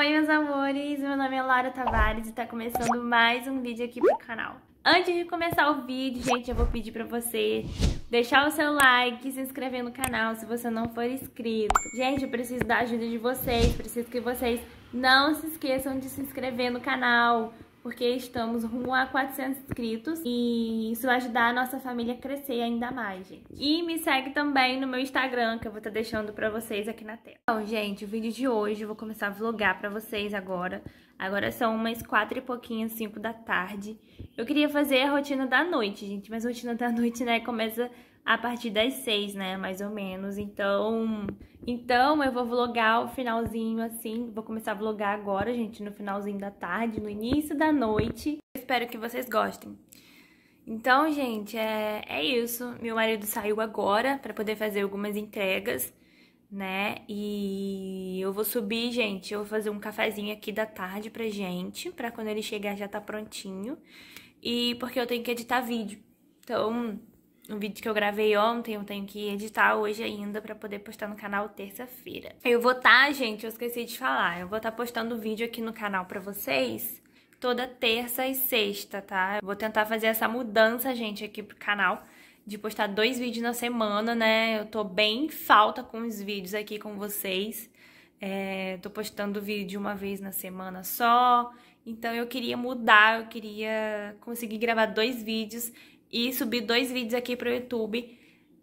Oi, meus amores, meu nome é Laura Tavares e tá começando mais um vídeo aqui pro canal. Antes de começar o vídeo, gente, eu vou pedir pra você deixar o seu like e se inscrever no canal se você não for inscrito. Gente, eu preciso da ajuda de vocês, preciso que vocês não se esqueçam de se inscrever no canal, porque estamos rumo a 400 inscritos e isso vai ajudar a nossa família a crescer ainda mais, gente. E me segue também no meu Instagram, que eu vou estar deixando pra vocês aqui na tela. Então, gente, o vídeo de hoje eu vou começar a vlogar pra vocês agora. Agora são umas 4 e pouquinho, 5 da tarde. Eu queria fazer a rotina da noite, gente, mas a rotina da noite, né, começa a partir das 6, né, mais ou menos. Então eu vou vlogar o finalzinho assim, vou começar a vlogar agora, gente, no finalzinho da tarde, no início da noite. Eu espero que vocês gostem. Então, gente, é isso. Meu marido saiu agora pra poder fazer algumas entregas, né? E eu vou subir, gente, eu vou fazer um cafezinho aqui da tarde pra gente, pra quando ele chegar já tá prontinho. E porque eu tenho que editar vídeo. Então, o vídeo que eu gravei ontem, eu tenho que editar hoje ainda pra poder postar no canal terça-feira. Eu vou gente, eu esqueci de falar, eu vou estar postando vídeo aqui no canal pra vocês toda terça e sexta, tá? Eu vou tentar fazer essa mudança, gente, aqui pro canal, de postar 2 vídeos na semana, né? Eu tô bem em falta com os vídeos aqui com vocês. Tô postando vídeo uma vez na semana só. Então eu queria mudar, eu queria conseguir gravar 2 vídeos e subir 2 vídeos aqui pro YouTube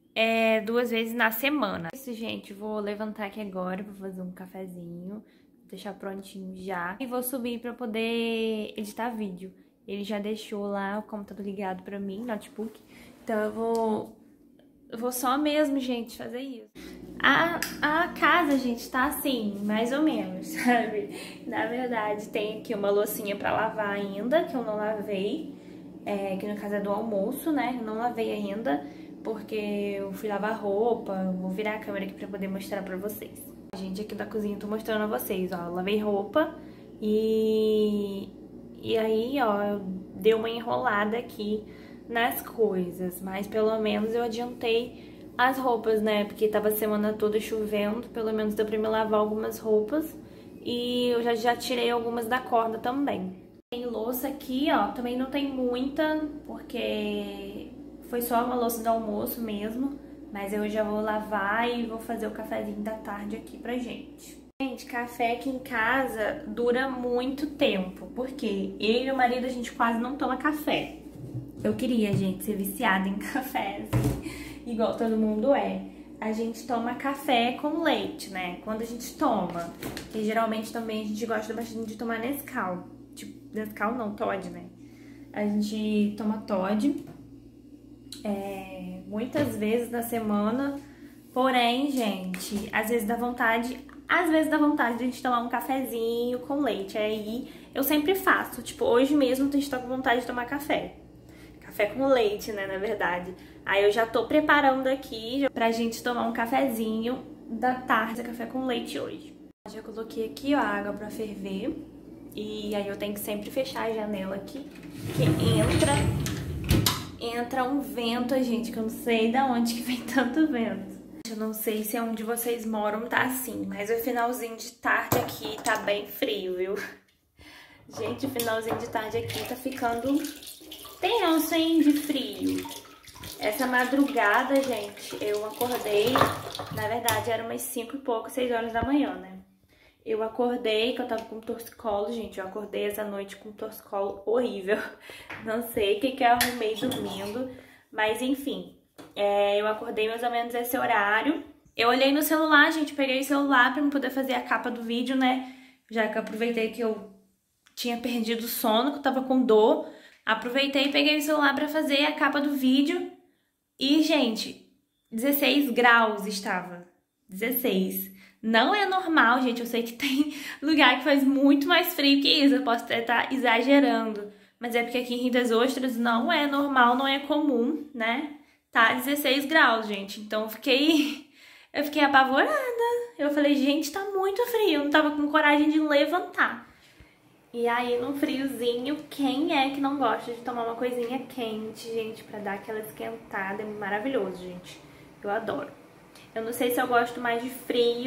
2 vezes na semana. Isso, gente, vou levantar aqui agora, vou fazer um cafezinho, deixar prontinho já. E vou subir pra poder editar vídeo. Ele já deixou lá o computador ligado pra mim, notebook. Então eu vou só mesmo, gente, fazer isso. A casa, gente, tá assim, mais ou menos, sabe? Na verdade, tem aqui uma loucinha pra lavar ainda, que eu não lavei. Que no caso é do almoço, né? Eu não lavei ainda, porque eu fui lavar roupa. Vou virar a câmera aqui pra poder mostrar pra vocês. Gente, aqui da cozinha eu tô mostrando a vocês, ó. Eu lavei roupa e aí, ó, eu dei uma enrolada aqui nas coisas, mas pelo menos eu adiantei as roupas, né? Porque tava a semana toda chovendo, pelo menos deu pra me lavar algumas roupas e eu já tirei algumas da corda também. Tem louça aqui, ó, também não tem muita, porque foi só uma louça do almoço mesmo, mas eu já vou lavar e vou fazer o cafezinho da tarde aqui pra gente. Gente, café aqui em casa dura muito tempo, porque eu e o marido, a gente quase não toma café. Eu queria, gente, ser viciada em café, assim, igual todo mundo é. A gente toma café com leite, né? Quando a gente toma. E geralmente também a gente gosta bastante de tomar Nescau. Tipo, Nescau não, Toddy, né? A gente toma Toddy muitas vezes na semana. Porém, gente, às vezes dá vontade de a gente tomar um cafezinho com leite. Aí eu sempre faço. Tipo, hoje mesmo a gente tá com vontade de tomar café. Café com leite, né, na verdade. Aí eu já tô preparando aqui pra gente tomar um cafezinho da tarde, café com leite hoje. Já coloquei aqui, ó, a água pra ferver. E aí eu tenho que sempre fechar a janela aqui, que entra um vento, gente, que eu não sei de onde que vem tanto vento. Eu não sei se é onde vocês moram tá assim, mas o finalzinho de tarde aqui tá bem frio, viu? Gente, o finalzinho de tarde aqui tá ficando tenso, hein, de frio. Essa madrugada, gente, eu acordei, na verdade era umas 5 e pouco, 6 horas da manhã, né? Eu acordei, que eu tava com torcicolo, gente, eu acordei essa noite com torcicolo horrível. Não sei o que eu arrumei dormindo, mas enfim, eu acordei mais ou menos esse horário. Eu olhei no celular, gente, peguei o celular pra eu poder fazer a capa do vídeo, né? Já que eu aproveitei que eu tinha perdido o sono, que eu tava com dor. Aproveitei e peguei o celular pra fazer a capa do vídeo. E, gente, 16 graus estava. 16. Não é normal, gente. Eu sei que tem lugar que faz muito mais frio que isso. Eu posso até estar exagerando. Mas é porque aqui em Rio das Ostras não é normal, não é comum, né? Tá 16 graus, gente. Então eu fiquei apavorada. Eu falei, gente, tá muito frio. Eu não tava com coragem de levantar. E aí, no friozinho, quem é que não gosta de tomar uma coisinha quente, gente, pra dar aquela esquentada? É maravilhoso, gente. Eu adoro. Eu não sei se eu gosto mais de frio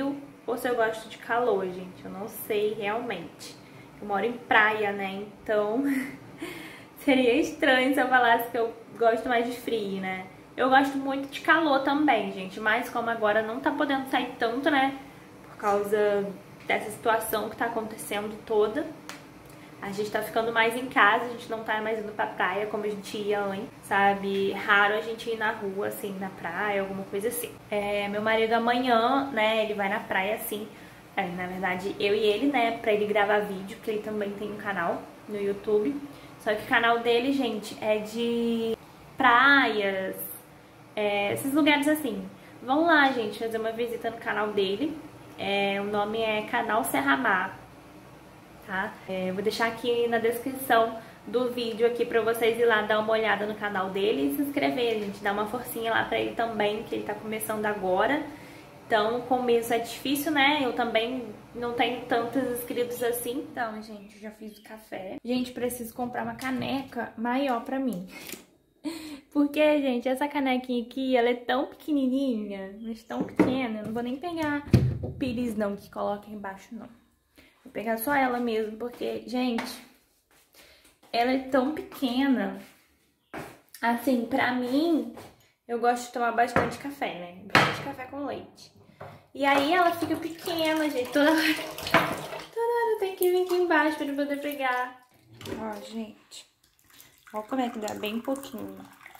ou se eu gosto de calor, gente. Eu não sei realmente. Eu moro em praia, né? Então seria estranho se eu falasse que eu gosto mais de frio, né? Eu gosto muito de calor também, gente. Mas como agora não tá podendo sair tanto, né? Por causa dessa situação que tá acontecendo toda. A gente tá ficando mais em casa, a gente não tá mais indo pra praia como a gente ia antes, sabe? Raro a gente ir na rua, assim, na praia, alguma coisa assim. Meu marido amanhã, né, ele vai na praia, assim. Na verdade, eu e ele, né, pra ele gravar vídeo, porque ele também tem um canal no YouTube. Só que o canal dele, gente, é de praias, esses lugares assim. Vão lá, gente, fazer uma visita no canal dele. O nome é Canal Serra Mar. Tá? Vou deixar aqui na descrição do vídeo aqui pra vocês ir lá dar uma olhada no canal dele e se inscrever, gente, dar uma forcinha lá pra ele também, que ele tá começando agora. Então, o começo é difícil, né? Eu também não tenho tantos inscritos assim. Então, gente, eu já fiz o café. Gente, preciso comprar uma caneca maior pra mim. Porque, gente, essa canequinha aqui, ela é tão pequenininha, mas tão pequena. Eu não vou nem pegar o pires, não, que coloca embaixo, não. Vou pegar só ela mesmo, porque, gente, ela é tão pequena. Assim, pra mim, eu gosto de tomar bastante café, né? Bastante café com leite. E aí ela fica pequena, gente. Toda hora tem que vir aqui embaixo pra eu poder pegar. Ó, gente. Ó como é que dá, bem pouquinho.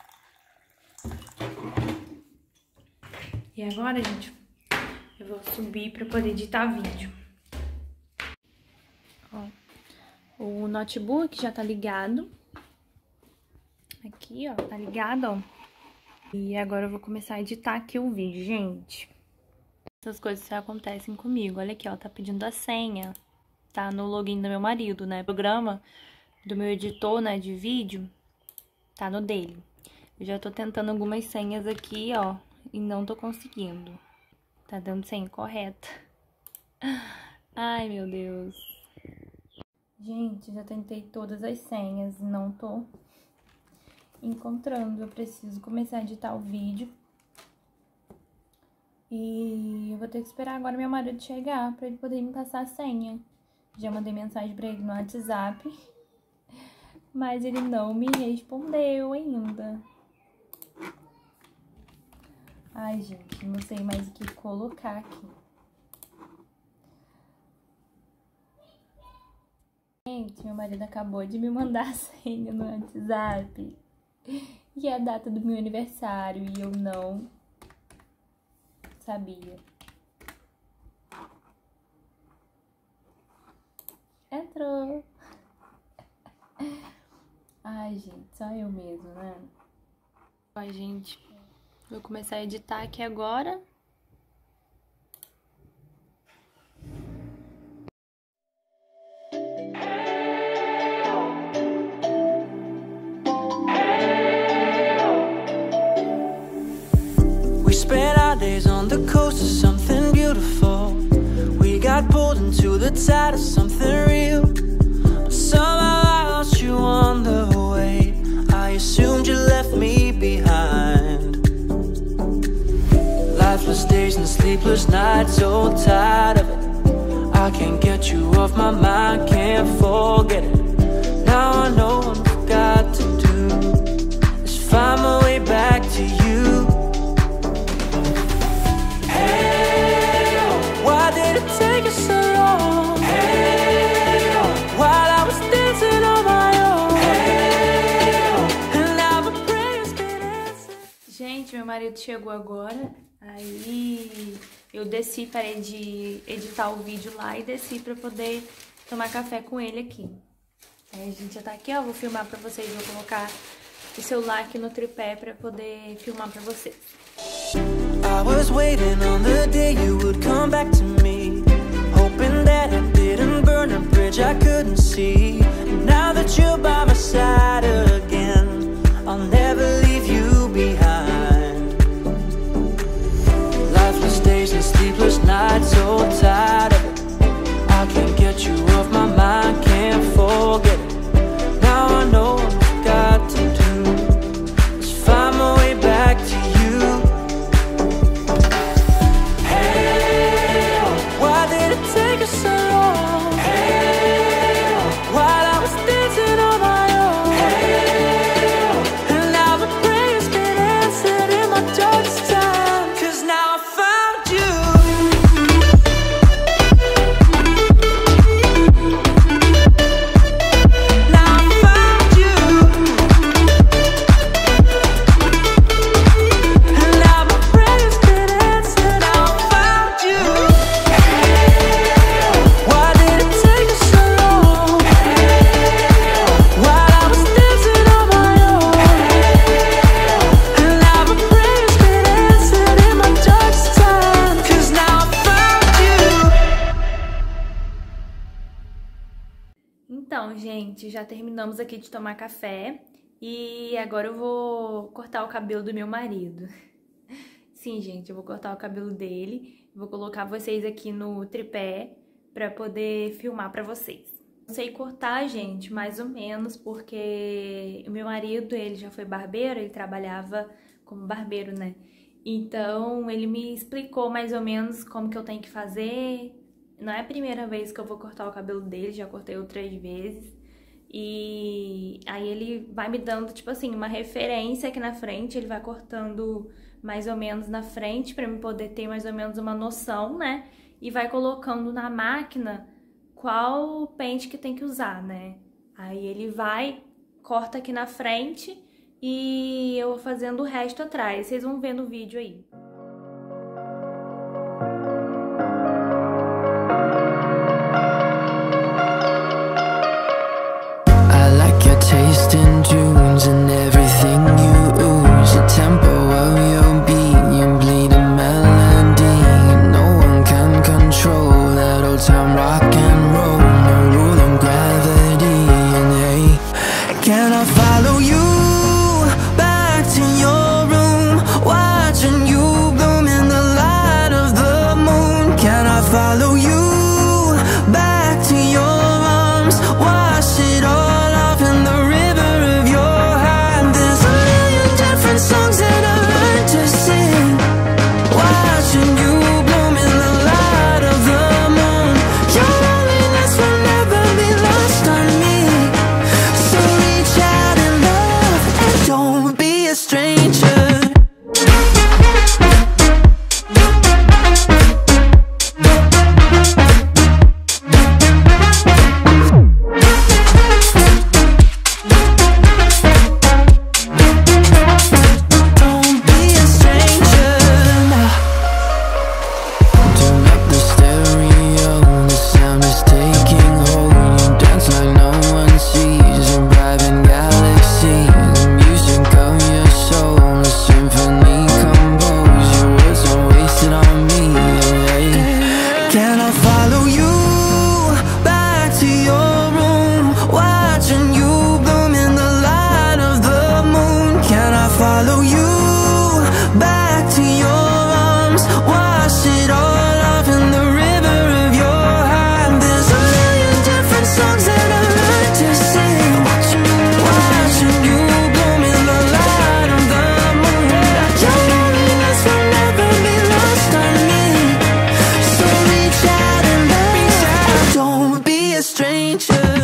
E agora, gente, eu vou subir pra poder editar vídeo. Ó, o notebook já tá ligado. Aqui, ó, tá ligado, ó. E agora eu vou começar a editar aqui o vídeo, gente. Essas coisas já acontecem comigo. Olha aqui, ó, tá pedindo a senha. Tá no login do meu marido, né? O programa do meu editor, né, de vídeo, tá no dele. Eu já tô tentando algumas senhas aqui, ó, e não tô conseguindo. Tá dando senha correta. Ai, meu Deus. Gente, já tentei todas as senhas, não tô encontrando. Eu preciso começar a editar o vídeo. E eu vou ter que esperar agora meu marido chegar pra ele poder me passar a senha. Já mandei mensagem pra ele no WhatsApp, mas ele não me respondeu ainda. Ai, gente, não sei mais o que colocar aqui. Gente, meu marido acabou de me mandar a senha no WhatsApp. E é a data do meu aniversário e eu não sabia. Entrou. Ai, gente, só eu mesmo, né? Ai, gente, vou começar a editar aqui agora. We spent our days on the coast of something beautiful. We got pulled into the tide of something real. But somehow I lost you on the way. I assumed you left me behind. Lifeless days and sleepless nights, so tired of it. I can't get you off my mind, can't forget it. Now I know what I've got to do is find my way back to you. Hey, why did it take you so long? Hey, while I was dancing on my own. Hey, and now my prayers been answered. Gente, meu marido chegou agora. Aí eu desci, parei de editar o vídeo lá e desci pra poder tomar café com ele aqui. Aí a gente já tá aqui, ó, vou filmar pra vocês, vou colocar o celular aqui no tripé pra poder filmar pra vocês. I was waiting on the day you would come back to me, hoping that I didn't burn a bridge I couldn't see. And now that you're by my side again, I'll never leave you behind. Lifeless days and sleepless nights, so tired of it. I can't get you off my mind, can't forget it. Now I know what I've got to do is find my way back to you. Hey, Então, gente, já terminamos aqui de tomar café e agora eu vou cortar o cabelo do meu marido. Sim, gente, eu vou cortar o cabelo dele, vou colocar vocês aqui no tripé pra poder filmar pra vocês. Não sei cortar, gente, mais ou menos, porque o meu marido, ele já foi barbeiro, ele trabalhava como barbeiro, né? Então, ele me explicou mais ou menos como que eu tenho que fazer. Não é a primeira vez que eu vou cortar o cabelo dele, já cortei outras vezes. E aí ele vai me dando, tipo assim, uma referência aqui na frente, ele vai cortando mais ou menos na frente pra eu poder ter mais ou menos uma noção, né? E vai colocando na máquina qual pente que tem que usar, né? Aí ele vai, corta aqui na frente e eu vou fazendo o resto atrás. Vocês vão ver no vídeo aí. Tunes and everything you ooze, the tempo of your beat, you bleed a melody. No one can control that old time rock and roll, no rule of gravity. And hey, can I follow you back to your room, watching you bloom in the light of the moon? Can I follow you back to your arms, wash it all off in the river of your heart? There's a million different songs that I learned to sing, watching you bloom in the light of the moon. Your loneliness will never be lost on me, so reach out and love and don't be a stranger. Follow you back to your arms, wash it all off in the river of your heart. There's a million different songs that I learned to sing, watching you bloom in the light of the moon. Your loneliness will never be lost on me, so reach out and love, don't be a stranger.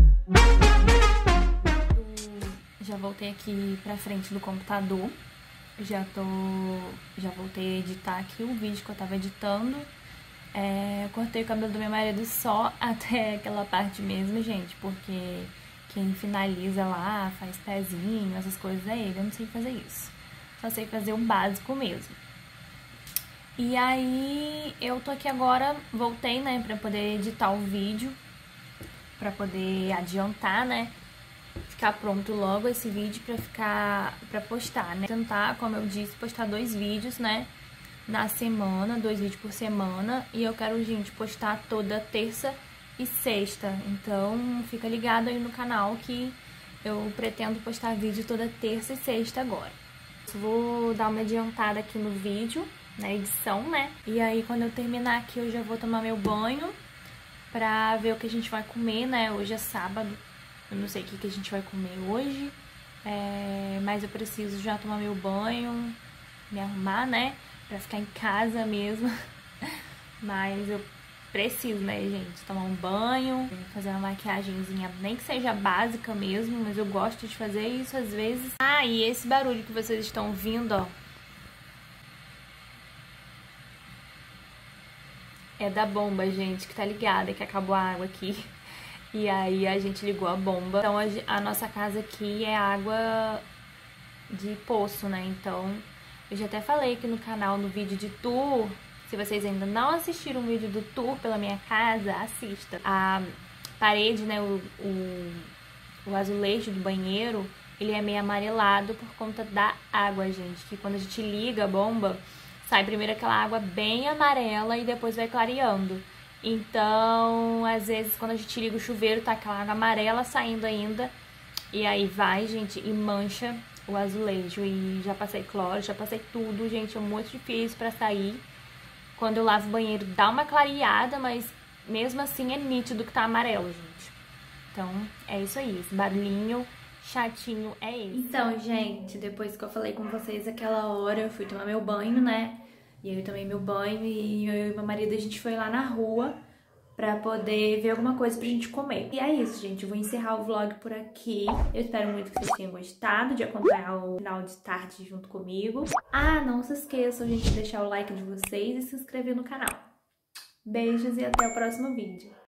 Já voltei aqui pra frente do computador, já voltei a editar aqui o vídeo que eu tava editando. Cortei o cabelo do meu marido só até aquela parte mesmo, gente, porque quem finaliza lá, faz pezinho, essas coisas é ele, eu não sei fazer isso. Só sei fazer o básico mesmo. E aí, eu tô aqui agora, voltei, né, pra poder editar o vídeo, pra poder adiantar, né, ficar pronto logo esse vídeo pra postar, né? Tentar, como eu disse, postar 2 vídeos, né? Na semana, 2 vídeos por semana. E eu quero, gente, postar toda terça e sexta. Então, fica ligado aí no canal que eu pretendo postar vídeo toda terça e sexta agora. Vou dar uma adiantada aqui no vídeo, na edição, né? E aí, quando eu terminar aqui, eu já vou tomar meu banho pra ver o que a gente vai comer, né? Hoje é sábado. Eu não sei o que a gente vai comer hoje, mas eu preciso já tomar meu banho, me arrumar, né? Pra ficar em casa mesmo. Mas eu preciso, né, gente? Tomar um banho, fazer uma maquiagemzinha, nem que seja básica mesmo, mas eu gosto de fazer isso às vezes. Ah, e esse barulho que vocês estão ouvindo, ó, é da bomba, gente, que tá ligada, que acabou a água aqui. E aí a gente ligou a bomba. Então a nossa casa aqui é água de poço, né? Então eu já até falei aqui no canal, no vídeo de tour. Se vocês ainda não assistiram o vídeo do tour pela minha casa, assista. A parede, né, o azulejo do banheiro, ele é meio amarelado por conta da água, gente. Que quando a gente liga a bomba, sai primeiro aquela água bem amarela e depois vai clareando. Então, às vezes, quando a gente liga o chuveiro, tá aquela água amarela saindo ainda. E aí vai, gente, e mancha o azulejo. E já passei cloro, já passei tudo, gente. É muito difícil pra sair. Quando eu lavo o banheiro, dá uma clareada, mas mesmo assim é nítido que tá amarelo, gente. Então, é isso aí. Esse barulhinho chatinho é esse. Então, gente, depois que eu falei com vocês aquela hora, eu fui tomar meu banho, né? E aí eu tomei meu banho e eu e meu marido, a gente foi lá na rua pra poder ver alguma coisa pra gente comer. E é isso, gente. Eu vou encerrar o vlog por aqui. Eu espero muito que vocês tenham gostado de acompanhar o final de tarde junto comigo. Ah, não se esqueçam, gente, de deixar o like de vocês e se inscrever no canal. Beijos e até o próximo vídeo.